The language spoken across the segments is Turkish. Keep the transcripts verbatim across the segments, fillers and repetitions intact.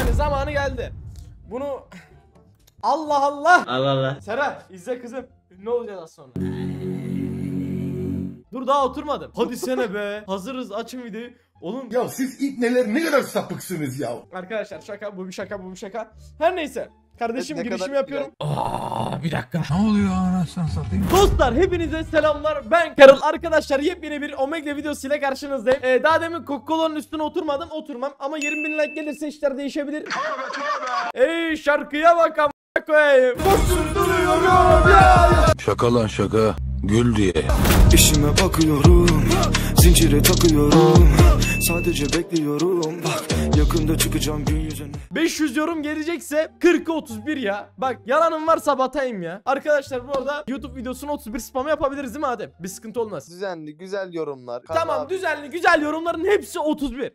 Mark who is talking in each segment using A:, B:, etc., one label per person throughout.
A: yani zamanı geldi. Bunu Allah Allah.
B: Allah Allah.
A: Sera izle kızım. Ne olacağız az sonra? Dur daha oturmadım. Hadi sene be. Hazırız, açın videoyu. Oğlum
C: Ya siz ipneler ne kadar sapıksınız ya.
A: arkadaşlar şaka bu bir şaka bu bir şaka. Her neyse. Kardeşim
D: Ne
A: girişimi
D: kadar
A: yapıyorum. Aa, bir dakika.
C: Ne oluyor anasını satayım?
A: Dostlar hepinize selamlar. Ben Karıl. Arkadaşlar yepyeni bir Omegle videosu ile karşınızdayım. Ee, daha demin Coca-Cola'nın üstüne oturmadım. Oturmam ama yirmi bin like gelirse işler değişebilir. Ey şarkıya bak amına koyayım. Duruyorum ya.
C: Şaka lan şaka. Gül diye.
E: İşime bakıyorum, zincire takıyorum, sadece bekliyorum, bak yakında çıkacağım gün yüzüne.
A: beş yüz yorum gelecekse kırka otuz bir ya. Bak yalanım varsa batayım ya. Arkadaşlar bu arada YouTube videosunu otuz bir spam yapabiliriz değil mi Adem? Bir sıkıntı olmaz.
D: Düzenli güzel yorumlar.
A: Tamam
D: abi.
A: düzenli güzel yorumların hepsi otuz bir.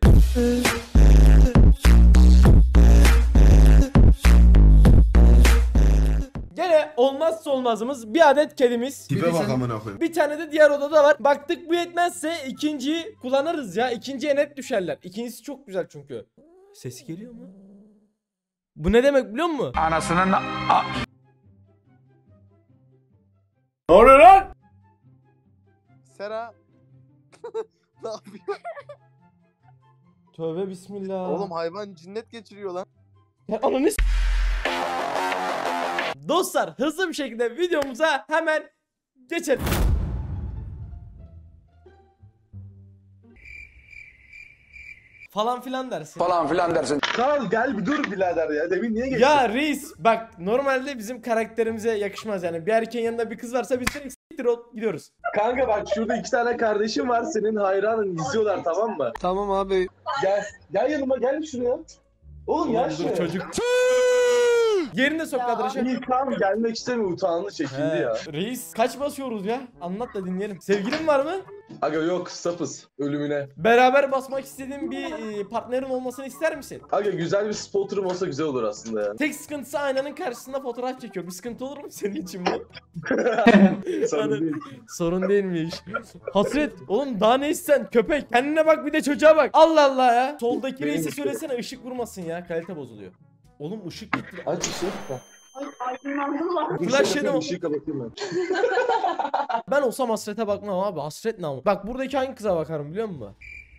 A: Gene olmazsa olmazımız bir adet kedimiz.
C: Tipe bak amına koyayım.
A: Bir tane de diğer odada var. Baktık bu yetmezse ikinciyi kullanırız ya. İkinciye net düşerler. İkincisi çok güzel çünkü. Sesi geliyor mu? Bu ne demek biliyor musun?
C: Anasının
A: Ne oluyor lan?
D: Sera. Ne yapıyor?
A: Tövbe bismillah.
D: Oğlum hayvan cinnet geçiriyor lan.
A: Ya ananı s- Dostlar hızlı bir şekilde videomuza hemen geçelim. Falan filan dersin.
C: falan filan dersin.
F: Kral gel bir dur birader ya. Demin niye geçtin?
A: Ya reis bak normalde bizim karakterimize yakışmaz yani. Bir erkeğin yanında bir kız varsa biz direkt s**tir ol gidiyoruz.
F: Kanka bak şurada iki tane kardeşim var. Senin hayranın izliyorlar tamam mı?
D: Tamam abi.
F: Gel. Gel yanıma gel şuraya. Oğlum gel
A: Oğlum dur
F: şuraya.
A: çocuk. Yerinde sok kadraşa.
F: İyi tamam gelmek istemiyor utandı çekildi
A: He,
F: ya.
A: reis kaç basıyoruz ya? Anlat da dinleyelim. Sevgilin var mı?
F: Aga yok sapız ölümüne.
A: Beraber basmak istediğin bir e, partnerin olmasını ister misin?
F: Aga güzel bir spotrum olsa güzel olur aslında ya.
A: Tek sıkıntısı aynanın karşısında fotoğraf çekiyor. Bir sıkıntı olur mu senin için bu?
F: Sorun değil.
A: Sorun değilmiş. Hasret oğlum daha ne isten köpek. Kendine bak bir de çocuğa bak. Allah Allah ya. Soldaki
F: Benim
A: neyse
F: işte.
A: söylesene ışık vurmasın ya. Kalite bozuluyor. Oğlum ışık gitti.
F: Aç ışığı.
A: Flash
F: Işığı
A: yedi o.
F: ışığı kapatayım ben.
A: Ben olsam hasrete bakmam abi. Hasret ne ama. Bak buradaki hangi kıza bakarım biliyor musun?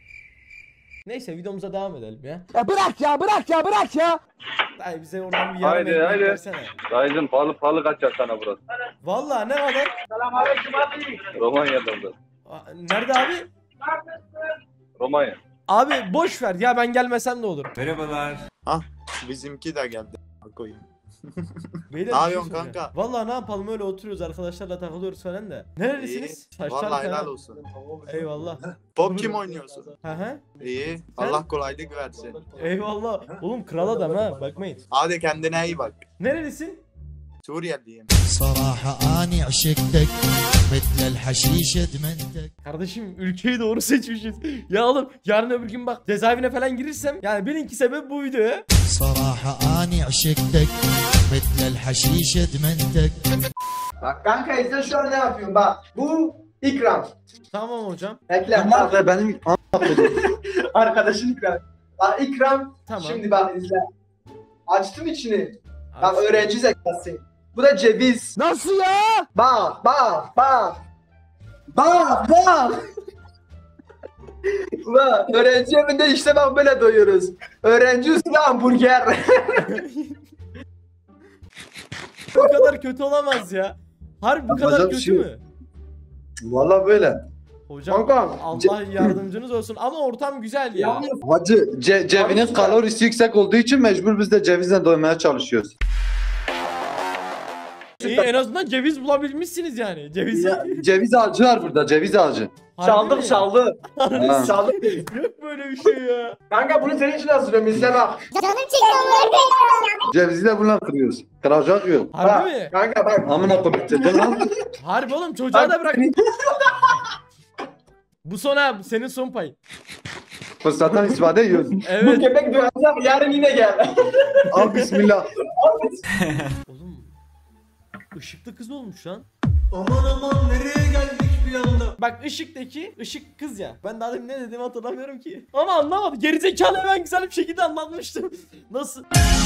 A: Neyse videomuza devam edelim ya.
D: Ya bırak ya bırak ya bırak ya.
A: Dayı bize oradan bir yarım
G: Haydi,
A: ekmek
G: haydi.
A: versene.
G: Dayıcım pahalı pahalı kaçacak sana burası.
A: Vallahi ne kadar?
G: Romanya'dan da.
A: Aa, nerede abi?
G: Romanya.
A: Abi boş ver ya ben gelmesem de olur.
D: Bizimki de geldi. Koyayım.
A: Beyler,
D: Ne
A: bir şey
D: yapıyorsun
A: soracağım.
D: kanka?
A: Vallahi ne yapalım öyle oturuyoruz arkadaşlarla takılıyoruz falan da. Neredesiniz?
D: İyi.
A: Saçlar
D: Vallahi helal
A: fena.
D: olsun.
A: Eyvallah.
D: Pop kim oynuyorsun?
A: Hı hı.
D: İyi. Allah kolaylık versin.
A: Eyvallah. Oğlum kral adam ha bakmayın.
D: Hadi kendine iyi bak.
A: Nerelisin?
D: Suriyeliyim.
H: صراحة أني عشقتك مثل الحشيش ادمنتك.
A: Kardeşim ülkeyi doğru seçmişiz. Ya oğlum yarın öbür gün bak cezaevine falan girirsem yani benimki sebep bu videoya.
H: صراحة أني عشقتك مثل الحشيش ادمنتك.
I: Bak kanka izle şu an ne yapıyorum bak. Bu ikram.
A: Tamam hocam.
I: Bekle. Bak benim arkadaşın ikram. Bak ikram.
A: Tamam.
I: Şimdi bak izle. Açtım içini. Bak
A: Aç.
I: öğrenci zekası. Bu da ceviz.
D: Nasıl ya?
I: Bak bak bak. Bak bak. Bak öğrenci evinde işte bak böyle doyuyoruz. Öğrenci usulü hamburger.
A: Bu kadar kötü olamaz ya. Harbi bu kadar
I: Yapacak bir
A: kötü
I: şey yok.
A: mü?
I: Valla böyle.
A: Hocam
I: Kanka,
A: Allah yardımcınız olsun ama ortam güzel ya.
I: Hacı ce cebinin kalorisi yüksek olduğu için mecbur biz de cevizle doymaya çalışıyoruz.
A: İyi en azından ceviz bulabilmişsiniz yani. Ceviz.
I: Ya, ceviz ağacı var burada ceviz ağacı.
A: Harbi mi?
I: çaldı.
A: Harbi
I: Çaldık.
A: Yok böyle bir şey ya.
I: Kanka bunu senin için hazırlıyorum izle bak. Cevizi de bununla kırıyoruz. Kıracak yok.
A: Harbi mi?
I: Kanka bak. Amına koyayım lan.
A: Harbi oğlum çocuğa da bırak. Bu son abi senin son payın.
I: Fırsattan istifade ediyoruz.
A: Evet.
I: köpek duyacak yarın yine gel. Al bismillah.
A: Oğlum ışıklı kız olmuş lan.
E: Aman aman nereye geldik bir anda?
A: Bak ışıktaki ışık kız ya. Ben daha demin ne dediğimi hatırlamıyorum ki. Ama anlamadım. Gerizekalı ben güzel bir şekilde anlatmıştım. Nasıl?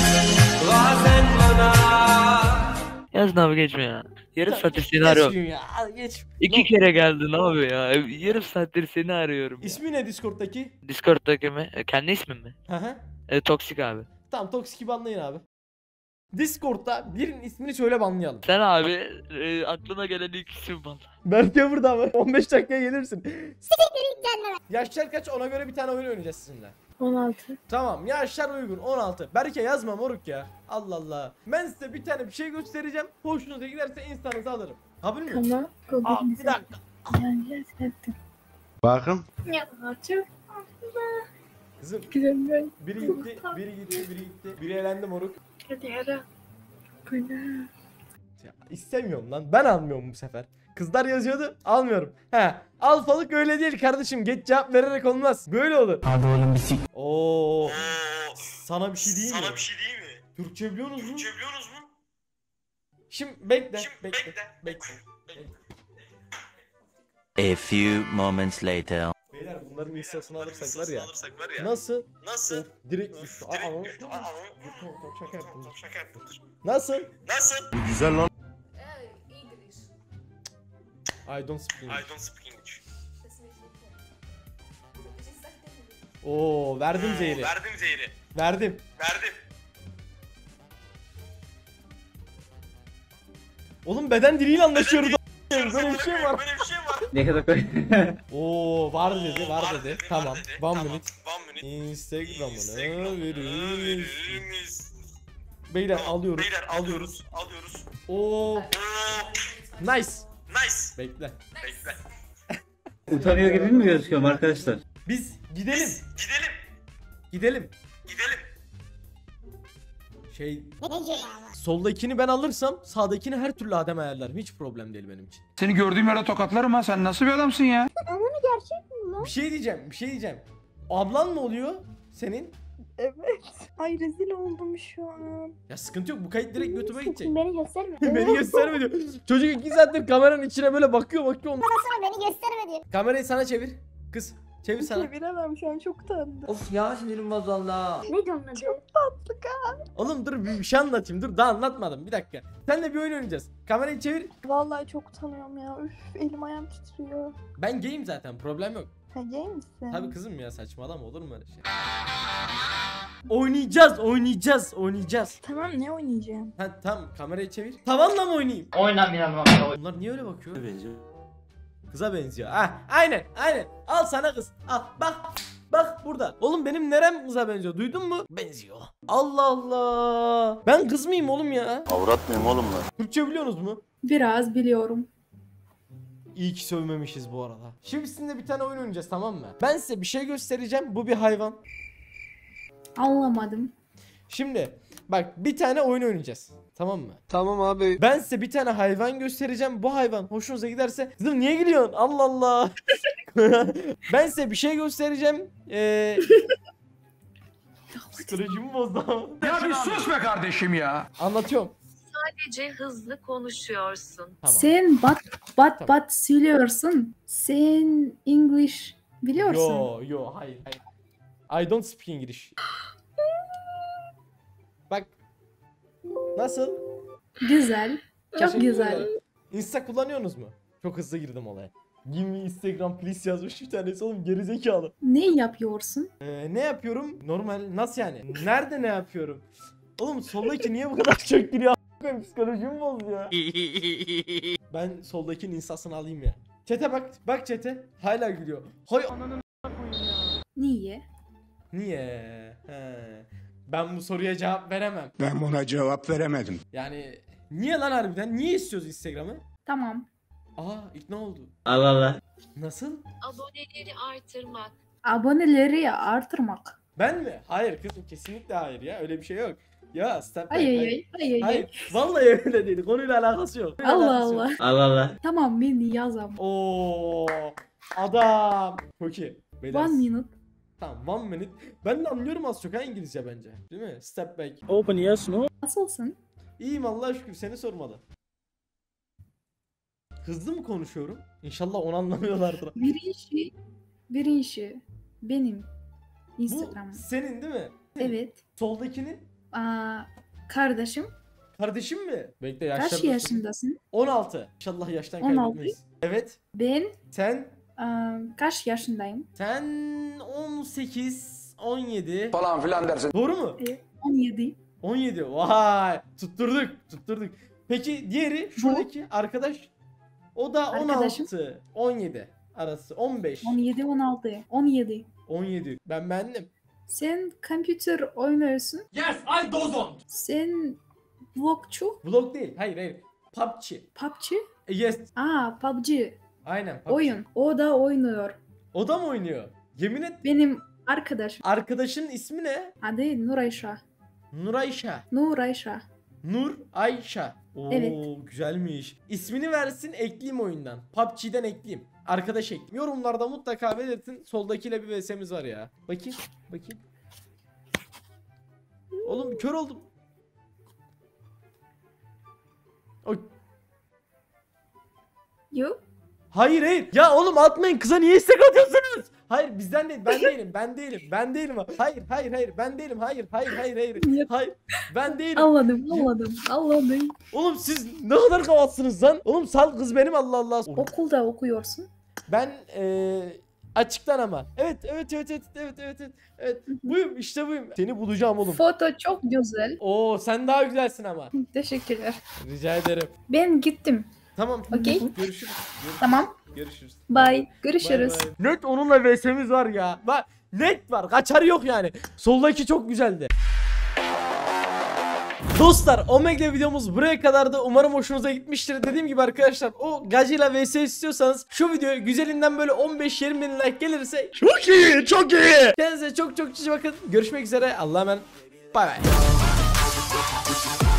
B: Yazın abi geçme ya. Yarım saattir seni
A: Geç
B: arıyorum.
A: gün ya. Al geç.
B: İki
A: No.
B: kere geldin abi ya. Yarım saattir seni arıyorum ya.
A: İsmi ne Discord'daki?
B: Discord'daki mi? E, Kendi ismin mi?
A: Hı hı.
B: E, Toksik abi.
A: Tamam Toksic'i banlayın abi. Discord'da birinin ismini söyle banlayalım.
B: Sen abi e, aklına gelen ilk isim bana.
A: Berke burada mı? on beş dakikaya gelirsin. Yaşlar kaç? Ona göre bir tane oyun oynayacağız sizinle.
J: on altı.
A: Tamam yaşlar uygun on altı. Berke yazma moruk ya. Allah Allah. Ben size bir tane bir şey göstereceğim. Hoşunuza giderse insanınızı alırım. Haberin mi?
J: Tamam.
A: Aa, bir dakika.
J: Yani ettim.
C: Bakın.
J: Ya çok
A: Kızım
J: güzel bir
A: biri gitti, biri gitti, biri gitti. Biri elendi moruk.
J: hadi ara. Bana.
A: Ya, istemiyorum lan. Ben almıyorum bu sefer. Kızlar yazıyordu. Almıyorum. He. Alfalık öyle değil kardeşim. Geç cevap vererek olmaz. Böyle olur. Hadi oğlum bir sik. Oo. Sana bir şey diyeyim mi?
D: Sana bir şey değil mi?
A: Türkçe biliyorsunuz mu?
D: Türkçe biliyorsunuz mu?
A: Şimdi bekle.
D: Şimdi
A: bekle.
D: bekle.
A: Bekle.
K: A few moments later.
A: Beyler bunların instasını alırsak var ya.
D: Alırsak var ya.
A: Nasıl?
D: Nasıl?
A: Of, direkt düştü. Aa,
D: Direkt
A: aa,
D: düştü.
A: aa.
D: Aa, aa.
A: Dur, tamam, tamam, şaka yaptım.
D: Tamam, şaka yaptım.
A: Nasıl?
D: Nasıl?
C: Güzel lan.
A: I don't speak
D: I
A: English.
D: don't speak English.
A: Oo, verdim zehri.
D: Verdim zehri.
A: Verdim.
D: Verdim.
A: Oğlum beden diliyle anlaşıyoruz. Böyle bir şey var.
D: Böyle bir şey var.
I: Ne kadar koy.
A: Oo, var dedi, var
D: Var
A: dedi.
D: dedi,
A: Tamam.
D: var dedi.
A: One
D: Tamam.
A: minute.
D: One minute.
A: Instagram'ını
D: Instagram'ını
A: veririz.
D: veririz.
A: Beyler
D: Tamam,
A: alıyoruz.
D: Beyler
A: alıyoruz.
D: alıyoruz. Alıyoruz.
A: Oo,
D: Oo.
A: nice.
D: Nice.
A: Bekle.
D: Bekle.
I: Utanıyor gibi mi gözüküyorum arkadaşlar?
A: Biz gidelim.
D: Gidelim.
A: Gidelim.
D: Gidelim.
A: Şey, soldakini ben alırsam sağdakini her türlü Adem ayarlarım. Hiç problem değil benim için.
C: Seni gördüğüm yere tokatlarım ha. Sen nasıl bir adamsın ya?
A: Bir şey diyeceğim, bir şey diyeceğim. Ablan mı oluyor senin?
J: Evet. Ay rezil oldum şu an.
A: Ya sıkıntı yok, bu kayıt direkt YouTube'a gidecek.
J: Beni gösterme.
A: Beni gösterme diyor. Çocuk iki saattir kameranın içine böyle bakıyor bakıyor.
J: Beni gösterme diyor.
A: Kamerayı sana çevir. Kız çevir sana.
J: Çeviremem şu an çok tatlı.
A: Of ya sinirim bozuldu.
J: Ne diyorsun adı? Çok tatlı kan.
A: Oğlum dur bir şey anlatayım. Dur daha anlatmadım. Bir dakika. Senle bir oyun oynayacağız. Kamerayı çevir.
J: Vallahi çok utanıyorum ya. Üf elim ayağım titriyor.
A: Ben gayim zaten. Problem yok.
J: Ha gay misin?
A: Tabii kızım ya saçmalama olur mu öyle şey? Oynayacağız, oynayacağız, oynayacağız.
J: Tamam ne oynayacağım?
A: Ha tamam kamerayı çevir. Tavanla mı oynayayım?
B: Oynamıyorum.
A: Bunlar niye öyle bakıyor? Kıza benziyor. Ha aynen aynen. Al sana kız. Al bak. Bak burada. Oğlum benim nerem kıza benziyor? Duydun mu? Benziyor. Allah Allah. Ben kız mıyım oğlum ya?
C: Avrat mıyım oğlum lan?
A: Türkçe biliyorsunuz mu?
J: Biraz biliyorum.
A: İyi ki sövmemişiz bu arada. Şimdi sizinle bir tane oyun oynayacağız tamam mı? Ben size bir şey göstereceğim. Bu bir hayvan.
J: Anlamadım.
A: Şimdi bak bir tane oyun oynayacağız. Tamam mı?
E: Tamam abi.
A: Ben size bir tane hayvan göstereceğim. Bu hayvan hoşunuza giderse... Kızım niye gülüyorsun? Allah Allah. Ben size bir şey göstereceğim. Ee... Psikolojimi bozdu ama.
C: Ya bir sus be kardeşim ya.
A: Anlatıyorum.
L: Sadece hızlı konuşuyorsun.
A: Tamam.
J: Sen bat bat
A: Tamam.
J: bat söylüyorsun. Sen English biliyorsun.
A: Yo yo hayır, hayır. I don't speak English. Bak. Nasıl?
J: Güzel. Çok
A: Teşekkür
J: güzel.
A: ederim. Insta kullanıyorsunuz mu? Çok hızlı girdim olaya. Give me Instagram please yazmış bir tanesi oğlum gerizekalı.
J: Ne yapıyorsun?
A: Ee, ne yapıyorum? Normal nasıl yani? Nerede ne yapıyorum? Oğlum soldaki niye bu kadar çok giriyor? Benim psikolojim bozdu ya. Ben soldakinin instasını alayım ya. Çete bak, bak çete. Hala gülüyor. Hay ananı koyayım ya.
J: Niye?
A: Niye? He. Ben bu soruya cevap veremem.
C: Ben buna cevap veremedim.
A: Yani niye lan harbiden? Niye istiyoruz Instagram'ı?
J: Tamam.
A: Aa ikna oldu.
I: Allah Allah.
A: Nasıl?
L: Aboneleri artırmak.
J: Aboneleri artırmak.
A: Ben mi? Hayır kızım kesinlikle hayır ya. Öyle bir şey yok. Ya step back.
J: Ay ay
A: hayır.
J: ay ay ay.
A: Hayır. Vallahi öyle değil. Konuyla alakası yok. Konuyla
J: Allah
A: alakası yok.
J: Allah.
I: Allah Allah.
J: Tamam beni yazam.
A: Oo adam. Çok iyi. Beyler,
J: One minute.
A: Tamam one minute. Ben de anlıyorum az çok ha İngilizce bence. Değil mi? Step back.
B: Open yes no.
J: Nasılsın?
A: İyiyim Allah'a şükür seni sormalı. Hızlı mı konuşuyorum? İnşallah onu anlamıyorlardır.
J: Birinci, birinci benim
A: Bu
J: Instagram'ım.
A: senin değil mi?
J: Evet.
A: Soldakinin
J: Aa, kardeşim
A: kardeşin mi? Bekle
J: kaç
A: yaşlarını
J: yaşındasın?
A: on altı. İnşallah yaştan
J: on altı.
A: kaybetmeyiz. Evet.
J: Ben
A: Sen
J: aa, kaç yaşındayım?
A: sen on sekiz on yedi
C: Falan filan dersin.
A: doğru mu?
J: Evet. on yedi.
A: on yedi. Vay! Tutturduk, tutturduk. Peki diğeri şuradaki arkadaş o da on
J: Arkadaşım?
A: altı on yedi arası on beş
J: on yedi on altı. on yedi.
A: on yedi. Ben beğendim.
J: Sen computer oynuyorsun.
E: Yes, I dozon.
J: Sen vlogçu.
A: Vlog değil. Hayır hayır. P U B G.
J: P U B G.
A: E, yes.
J: Aa, P U B G.
A: Aynen. P U B G.
J: Oyun. O da oynuyor.
A: O da mı oynuyor? Yemin et.
J: Benim arkadaşım.
A: Arkadaşının ismi ne?
J: Adı Nur Ayşe.
A: Nur Ayşe.
J: Nur Ayşe.
A: Nur Ayşe. Oo,
J: Evet.
A: güzelmiş. İsmini versin, ekleyeyim oyundan. P U B G'den ekleyeyim. Arkadaş ekleyeyim. Yorumlarda mutlaka belirtin. Soldakiyle bir vs'miz var ya. Bakayım. Bakayım. Oğlum kör oldum. Oy.
J: Yok.
A: Hayır hayır. Ya oğlum atmayın, kıza niye istek atıyorsunuz? Hayır bizden değil. Ben değilim. Ben değilim. Ben değilim. Hayır hayır hayır. Ben değilim. Hayır hayır hayır hayır. Hayır. Ben değilim.
J: Anladım, anladım, anladım.
A: Oğlum siz ne kadar kavatsınız lan? Oğlum sal kız benim, Allah Allah.
J: Okulda okuyorsun.
A: Ben eee açıktan ama. Evet evet evet evet evet evet evet. Evet. Buyum işte buyum. Seni bulacağım oğlum.
J: Foto çok güzel.
A: Oo sen daha güzelsin ama.
J: Teşekkürler.
A: Rica ederim.
J: Ben gittim.
A: Tamam.
J: Okey.
A: Görüşürüz. Görüşürüz.
J: Tamam.
A: Görüşürüz.
J: Bye. Görüşürüz.
A: Bay bay. Net onunla vs'miz var ya. Bak net var. Kaçarı yok yani. Soldaki çok güzeldi. Dostlar, Omegle videomuz buraya kadardı. Umarım hoşunuza gitmiştir. Dediğim gibi arkadaşlar, o gacıyla vs istiyorsanız şu videoya güzelinden böyle on beş yirmi bin like gelirse çok iyi, çok iyi. Kendinize çok çok iyi bakın. Görüşmek üzere. Allah'a emanet. Bay bay.